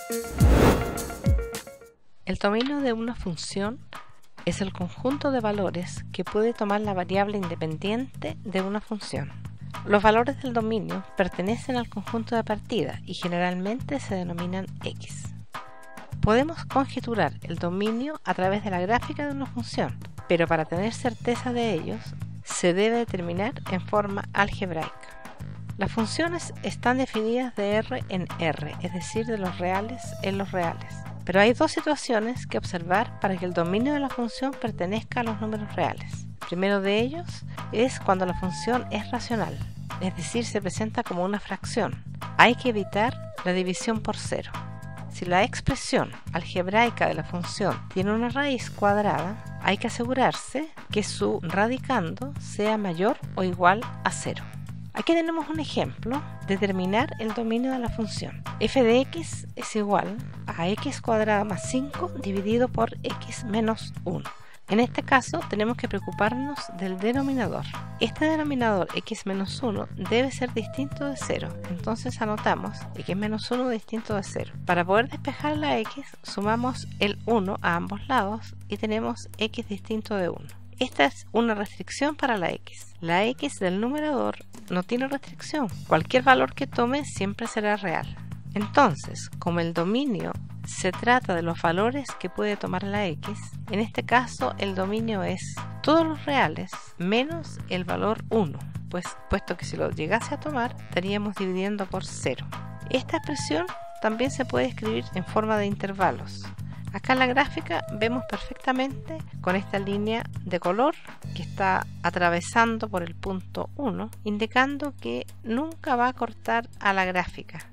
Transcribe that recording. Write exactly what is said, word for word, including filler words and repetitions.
El dominio de una función es el conjunto de valores que puede tomar la variable independiente de una función. Los valores del dominio pertenecen al conjunto de partida y generalmente se denominan X. Podemos conjeturar el dominio a través de la gráfica de una función, pero para tener certeza de ellos, se debe determinar en forma algebraica. Las funciones están definidas de R en R, es decir, de los reales en los reales. Pero hay dos situaciones que observar para que el dominio de la función pertenezca a los números reales. El primero de ellos es cuando la función es racional, es decir, se presenta como una fracción. Hay que evitar la división por cero. Si la expresión algebraica de la función tiene una raíz cuadrada, hay que asegurarse que su radicando sea mayor o igual a cero. Aquí tenemos un ejemplo de determinar el dominio de la función. F de x es igual a x cuadrado más cinco dividido por x menos uno. En este caso tenemos que preocuparnos del denominador. Este denominador x menos uno debe ser distinto de cero, entonces anotamos x menos uno distinto de cero. Para poder despejar la x, sumamos el uno a ambos lados y tenemos x distinto de uno. Esta es una restricción para la x. La x del numerador no tiene restricción. Cualquier valor que tome siempre será real. Entonces, como el dominio se trata de los valores que puede tomar la x, en este caso el dominio es todos los reales menos el valor uno, pues puesto que si lo llegase a tomar estaríamos dividiendo por cero. Esta expresión también se puede escribir en forma de intervalos. Acá en la gráfica vemos perfectamente con esta línea de color que está atravesando por el punto uno, indicando que nunca va a cortar a la gráfica.